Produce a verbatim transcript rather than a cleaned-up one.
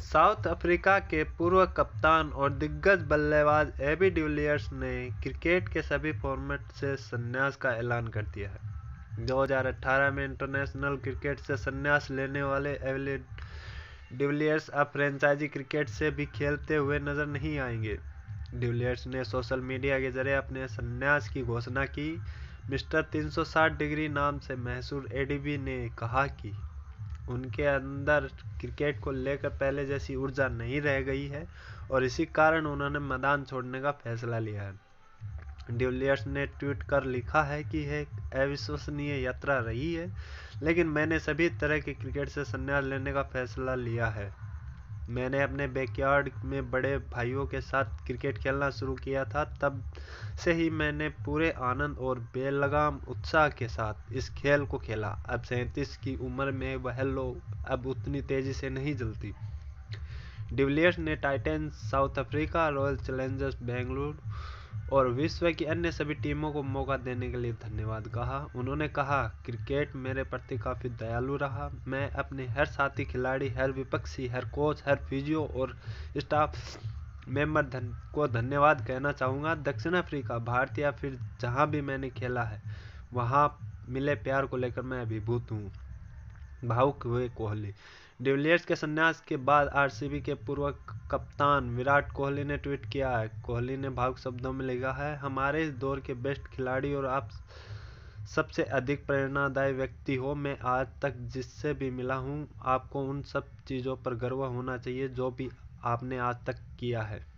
South Africa के पूर्व कप्तान और दिग्गज बल्लेबाज एबी डिविलियर्स ने क्रिकेट के सभी फॉर्मेट से संन्यास का ऐलान कर दिया है। दो हज़ार अठारह में इंटरनेशनल क्रिकेट से संन्यास लेने वाले एबी डिविलियर्स अब फ्रेंचाइजी क्रिकेट से भी खेलते हुए नजर नहीं आएंगे। डिविलियर्स ने सोशल मीडिया के जरिए अपने संन्यास की घोषणा की। मिस्टर तीन सौ साठ डिग्री नाम से मशहूर एडीबी ने कहा कि उनके अंदर क्रिकेट को लेकर पहले जैसी ऊर्जा नहीं रह गई है और इसी कारण उन्होंने मैदान छोड़ने का फैसला लिया है। डिविलियर्स ने ट्वीट कर लिखा है कि यह एक अविश्वसनीय यात्रा रही है, लेकिन मैंने सभी तरह के क्रिकेट से संन्यास लेने का फैसला लिया है। मैंने अपने बैकयार्ड में बड़े भाइयों के साथ क्रिकेट खेलना शुरू किया था। तब से ही मैंने पूरे आनंद और बेलगाम उत्साह के साथ इस खेल को खेला। अब सैंतीस की उम्र में वह लो अब उतनी तेजी से नहीं जलती। डिविलियर्स ने Titans, South Africa, Royal Challengers Bengaluru और विश्व की अन्य सभी टीमों को मौका देने के लिए धन्यवाद कहा। उन्होंने कहा, क्रिकेट मेरे प्रति काफ़ी दयालु रहा। मैं अपने हर साथी खिलाड़ी, हर विपक्षी, हर कोच, हर फिजियो और स्टाफ मेंबर धन को धन्यवाद कहना चाहूँगा। दक्षिण अफ्रीका, भारत या फिर जहाँ भी मैंने खेला है, वहाँ मिले प्यार को लेकर मैं अभिभूत हूँ। भावुक हुए कोहली। डिविलियर्स के संन्यास के बाद आरसीबी के पूर्व कप्तान विराट कोहली ने ट्वीट किया है। कोहली ने भावुक शब्दों में लिखा है, हमारे इस दौर के बेस्ट खिलाड़ी और आप सबसे अधिक प्रेरणादायी व्यक्ति हो। मैं आज तक जिससे भी मिला हूँ, आपको उन सब चीज़ों पर गर्व होना चाहिए जो भी आपने आज तक किया है।